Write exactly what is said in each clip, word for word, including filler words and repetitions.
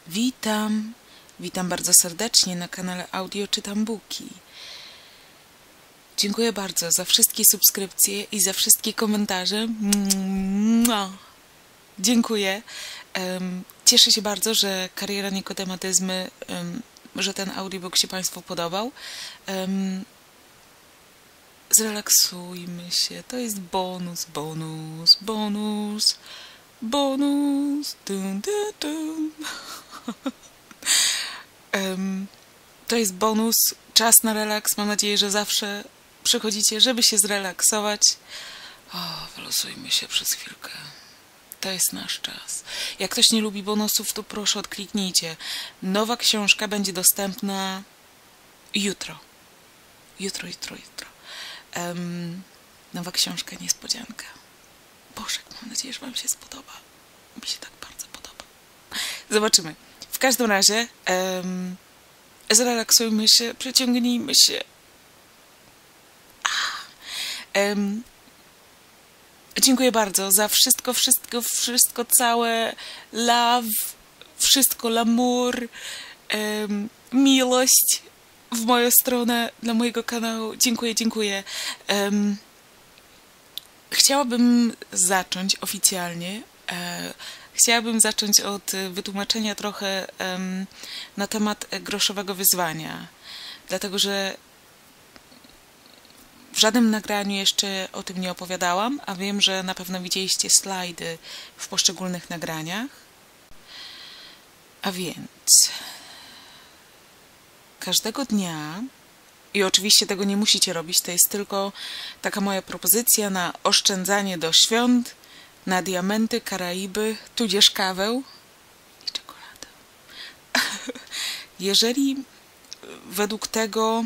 Witam, witam bardzo serdecznie na kanale Audio Czytam Buki. Dziękuję bardzo za wszystkie subskrypcje i za wszystkie komentarze. Dziękuję. Um, cieszę się bardzo, że Kariera Nikodematyzmy, um, że ten audiobook się Państwu podobał. Um, zrelaksujmy się. To jest bonus, bonus, bonus, bonus. Dun, dun, dun. um, to jest bonus, czas na relaks. Mam nadzieję, że zawsze przychodzicie, żeby się zrelaksować. O, wylosujmy się przez chwilkę. To jest nasz czas. Jak ktoś nie lubi bonusów, to proszę odkliknijcie. Nowa książka będzie dostępna jutro. Jutro, jutro, jutro. Um, nowa książka, niespodzianka. Boże, mam nadzieję, że Wam się spodoba. Mi się tak bardzo podoba. Zobaczymy. W każdym razie um, zrelaksujmy się, przeciągnijmy się. Um, dziękuję bardzo za wszystko, wszystko, wszystko całe, love, wszystko, l'amour, um, miłość w moją stronę, dla mojego kanału. Dziękuję, dziękuję. Um, chciałabym zacząć oficjalnie. E, chciałabym zacząć od wytłumaczenia trochę um, na temat groszowego wyzwania. Dlatego, że w żadnym nagraniu jeszcze o tym nie opowiadałam, a wiem, że na pewno widzieliście slajdy w poszczególnych nagraniach. A więc każdego dnia, i oczywiście tego nie musicie robić, to jest tylko taka moja propozycja na oszczędzanie do świąt, na diamenty, Karaiby, tudzież kawę i czekoladę. Jeżeli według tego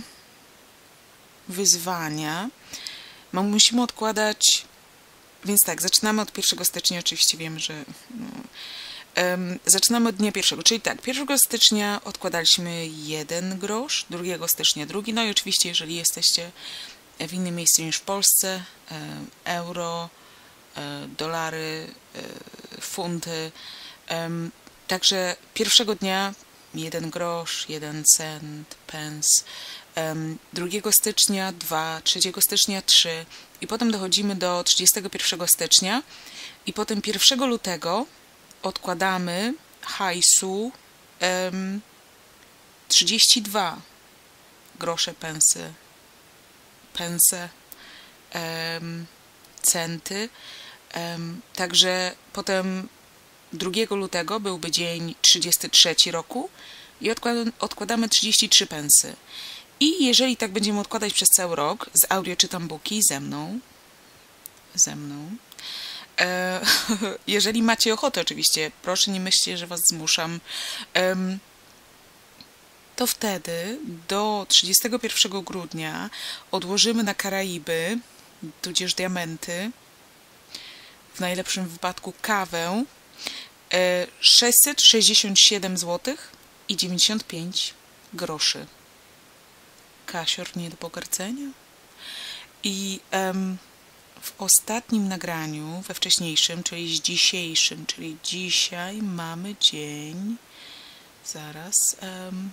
wyzwania musimy odkładać, więc tak, zaczynamy od pierwszego stycznia, oczywiście wiemy, że no, um, zaczynamy od dnia pierwszego, czyli tak, pierwszego stycznia odkładaliśmy jeden grosz, drugiego stycznia drugi, no i oczywiście jeżeli jesteście w innym miejscu niż w Polsce, um, euro, um, dolary, um, funty, um, także pierwszego dnia jeden grosz, jeden cent, pence, drugiego stycznia dwa, trzeciego stycznia trzy i potem dochodzimy do trzydziestego pierwszego stycznia i potem pierwszego lutego odkładamy hajsu um, trzydzieści dwa grosze, pensy, pense, um, centy. Um, także potem drugiego lutego byłby dzień trzydziesty trzeci roku i odkładamy, odkładamy trzydzieści trzy pensy. I jeżeli tak będziemy odkładać przez cały rok, z Audio Czytam Buki, ze mną, ze mną, e, jeżeli macie ochotę oczywiście, proszę nie myślcie, że Was zmuszam, e, to wtedy do trzydziestego pierwszego grudnia odłożymy na Karaiby, tudzież diamenty, w najlepszym wypadku kawę, e, sześćset sześćdziesiąt siedem złotych i dziewięćdziesiąt pięć groszy. Kasior nie do pogardzenia. I um, w ostatnim nagraniu, we wcześniejszym, czyli z dzisiejszym, czyli dzisiaj mamy dzień, zaraz, um,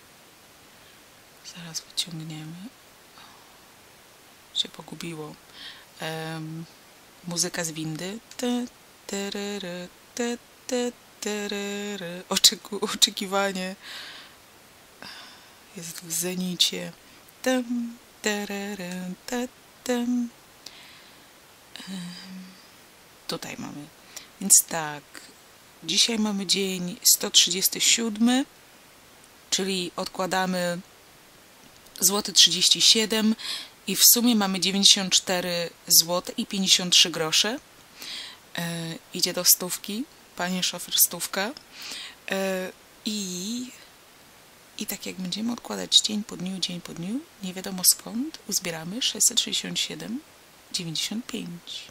zaraz wyciągniemy, się pogubiło, um, muzyka z windy, te, terery, te, te, terery. Oczeku, oczekiwanie jest w zenicie. Tum, terery, te, tum. Tutaj mamy. Więc tak, dzisiaj mamy dzień sto trzydziesty siódmy, czyli odkładamy złoty trzydzieści siedem i w sumie mamy dziewięćdziesiąt cztery złote i pięćdziesiąt trzy grosze. E, idzie do stówki, panie szofer, stówka. E, I I tak jak będziemy odkładać dzień po dniu, dzień po dniu, nie wiadomo skąd, uzbieramy sześćset sześćdziesiąt siedem dziewięćdziesiąt pięć.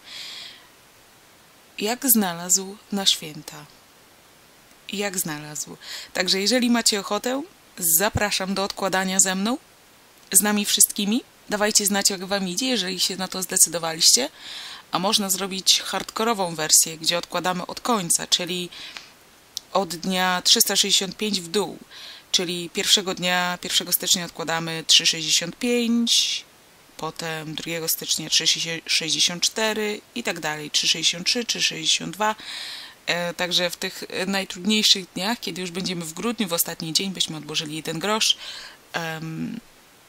Jak znalazł na święta. Jak znalazł. Także jeżeli macie ochotę, zapraszam do odkładania ze mną, z nami wszystkimi. Dawajcie znać, jak Wam idzie, jeżeli się na to zdecydowaliście. A można zrobić hardkorową wersję, gdzie odkładamy od końca, czyli od dnia trzysta sześćdziesiąt pięć w dół, czyli pierwszego dnia, pierwszego stycznia odkładamy trzysta sześćdziesiąt pięć, potem drugiego stycznia trzysta sześćdziesiąt cztery i tak dalej, trzysta sześćdziesiąt trzy, trzysta sześćdziesiąt dwa. Także w tych najtrudniejszych dniach, kiedy już będziemy w grudniu, w ostatni dzień, byśmy odłożyli jeden grosz. Um,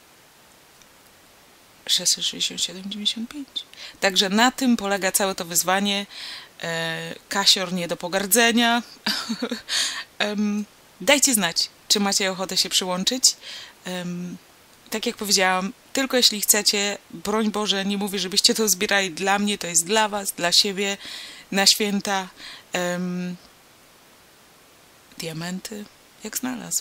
sześćset sześćdziesiąt siedem, dziewięćdziesiąt pięć. Także na tym polega całe to wyzwanie. E, kasior nie do pogardzenia. um, dajcie znać, czy macie ochotę się przyłączyć. Um, tak jak powiedziałam, tylko jeśli chcecie, broń Boże, nie mówię, żebyście to zbierali dla mnie, to jest dla was, dla siebie, na święta. Um, diamenty, jak znalazł.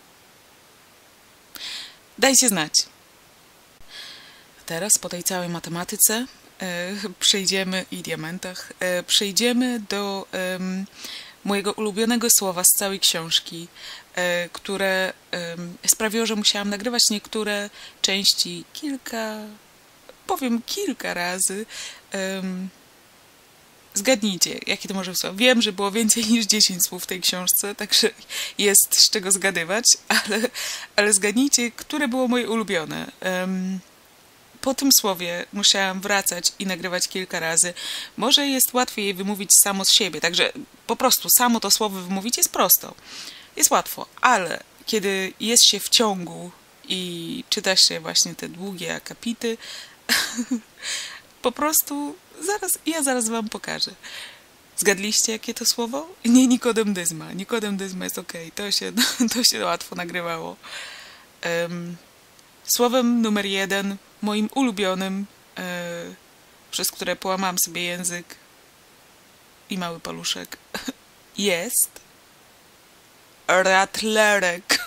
Dajcie znać. Teraz po tej całej matematyce e, przejdziemy i diamentach, e, przejdziemy do e, mojego ulubionego słowa z całej książki, e, które e, sprawiło, że musiałam nagrywać niektóre części kilka, powiem kilka razy. E, Zgadnijcie, jakie to może być słowo. Wiem, że było więcej niż dziesięć słów w tej książce, także jest z czego zgadywać, ale, ale zgadnijcie, które było moje ulubione. Um, po tym słowie musiałam wracać i nagrywać kilka razy. Może jest łatwiej je wymówić samo z siebie, także po prostu samo to słowo wymówić jest prosto. Jest łatwo, ale kiedy jest się w ciągu i czyta się właśnie te długie akapity, po prostu zaraz, ja zaraz wam pokażę. Zgadliście, jakie to słowo? Nie Nikodem Dyzma. Nikodem Dyzma jest okej. Okay. To się, to się łatwo nagrywało. Um, słowem numer jeden, moim ulubionym, e, przez które połamałam sobie język i mały paluszek, jest ratlerek.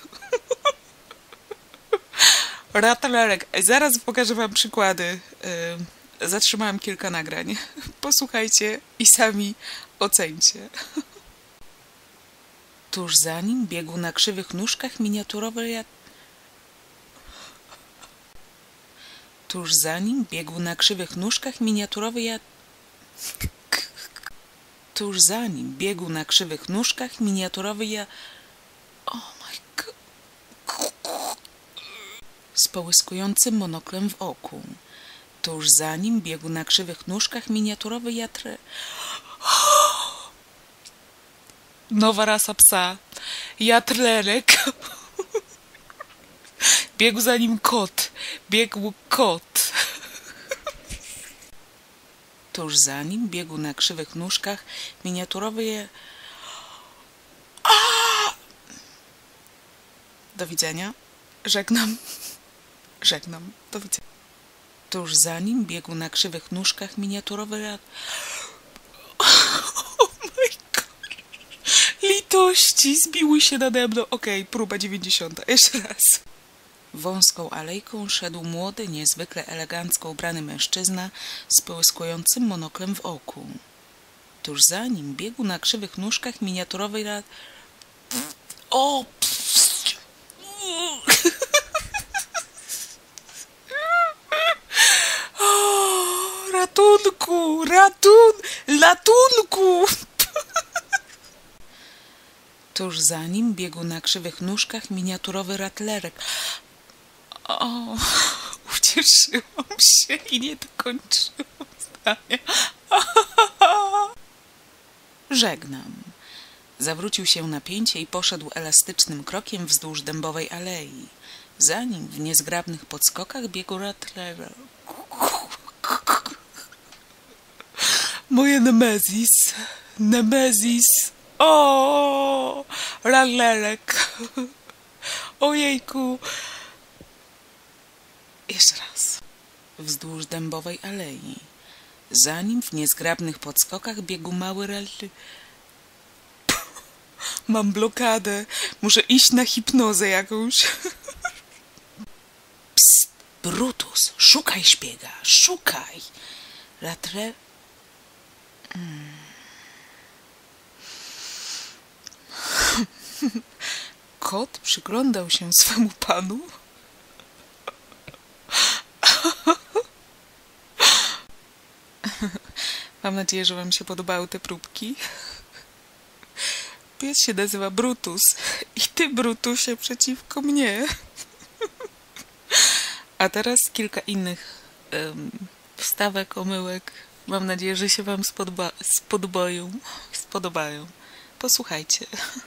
Ratlerek. Zaraz pokażę wam przykłady. E, Zatrzymałam kilka nagrań. Posłuchajcie i sami oceńcie. Tuż za nim biegł na krzywych nóżkach miniaturowy ja... Tuż za nim biegł na krzywych nóżkach miniaturowy ja... Tuż za nim biegł na krzywych nóżkach miniaturowy ja... Oh my god. Z połyskującym monoklem w oku. Tuż za nim biegł na krzywych nóżkach miniaturowy jatr... Nowa rasa psa. Jatlerek. Biegł za nim kot. Biegł kot. Tuż za nim biegł na krzywych nóżkach miniaturowy je... Do widzenia. Żegnam. Żegnam. Do widzenia. Tuż za nim biegł na krzywych nóżkach miniaturowy rad... Oh my god. Litości, zbiły się nade mną. Okej, okay, próba dziewięćdziesiąta. Jeszcze raz. Wąską alejką szedł młody, niezwykle elegancko ubrany mężczyzna z połyskującym monoklem w oku. Tuż za nim biegł na krzywych nóżkach miniaturowy rad... O! Ratunku! Ratun! Ratunku! Tuż za nim biegł na krzywych nóżkach miniaturowy ratlerek. O, ucieszyłam się i nie dokończyłam zdania. Żegnam. Zawrócił się na pięcie i poszedł elastycznym krokiem wzdłuż dębowej alei. Za nim w niezgrabnych podskokach biegł ratlerek. Moje Nemezis. Nemezis. O, ratlerek. Ojejku. Jeszcze raz. Wzdłuż dębowej alei. Za nim w niezgrabnych podskokach biegł mały ratlerek. Mam blokadę. Muszę iść na hipnozę jakąś. Psst, Brutus, szukaj szpiega, szukaj. Ratre... Hmm. Kot przyglądał się swemu panu. Mam nadzieję, że wam się podobały te próbki. pies się nazywa Brutus i ty, Brutusie, przeciwko mnie. A teraz kilka innych um, wstawek, omyłek. Mam nadzieję, że się wam spodoba spodobają. spodobają. Posłuchajcie.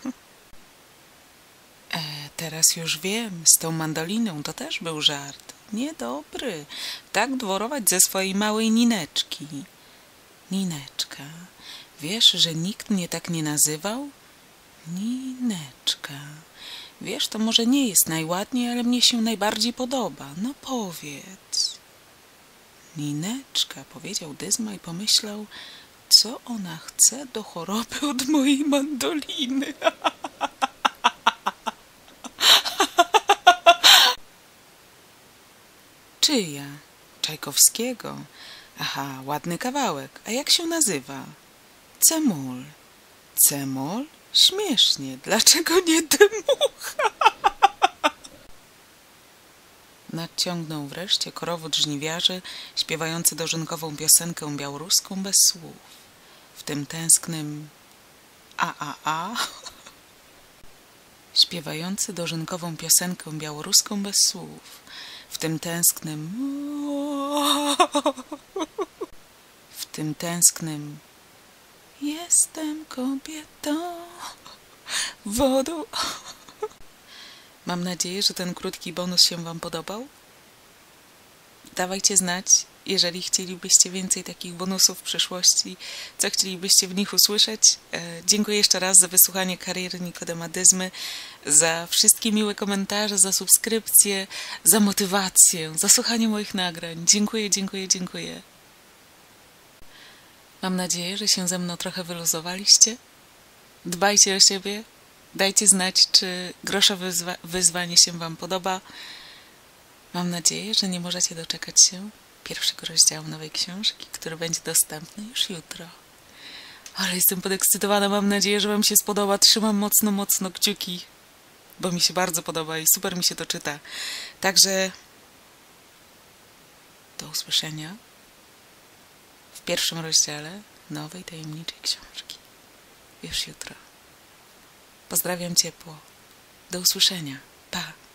E, teraz już wiem, z tą mandoliną to też był żart. Niedobry. Tak dworować ze swojej małej Nineczki. Nineczka, wiesz, że nikt mnie tak nie nazywał? Nineczka. Wiesz, to może nie jest najładniej, ale mnie się najbardziej podoba. No powiedz. Nineczka, powiedział Dyzma i pomyślał, co ona chce do choroby od mojej mandoliny. Czyja? Czajkowskiego. Aha, ładny kawałek. A jak się nazywa? Cemol. Cemol? Śmiesznie. Dlaczego nie Dymucha? Nadciągnął wreszcie korowód żniwiarzy, śpiewający dożynkową piosenkę białoruską bez słów. W tym tęsknym a a a śpiewający dożynkową piosenkę białoruską bez słów. W tym tęsknym w tym tęsknym jestem kobietą wodą. Mam nadzieję, że ten krótki bonus się wam podobał. Dawajcie znać, jeżeli chcielibyście więcej takich bonusów w przyszłości, co chcielibyście w nich usłyszeć. E, dziękuję jeszcze raz za wysłuchanie kariery Nikodema Dyzmy, za wszystkie miłe komentarze, za subskrypcję, za motywację, za słuchanie moich nagrań. Dziękuję, dziękuję, dziękuję. Mam nadzieję, że się ze mną trochę wyluzowaliście. Dbajcie o siebie. Dajcie znać, czy groszowe wyzwa wyzwanie się wam podoba. Mam nadzieję, że nie możecie doczekać się pierwszego rozdziału nowej książki, który będzie dostępny już jutro. Ale jestem podekscytowana, mam nadzieję, że wam się spodoba. Trzymam mocno, mocno kciuki, bo mi się bardzo podoba i super mi się to czyta. Także do usłyszenia w pierwszym rozdziale nowej tajemniczej książki. Już jutro. Pozdrawiam ciepło. Do usłyszenia. Pa!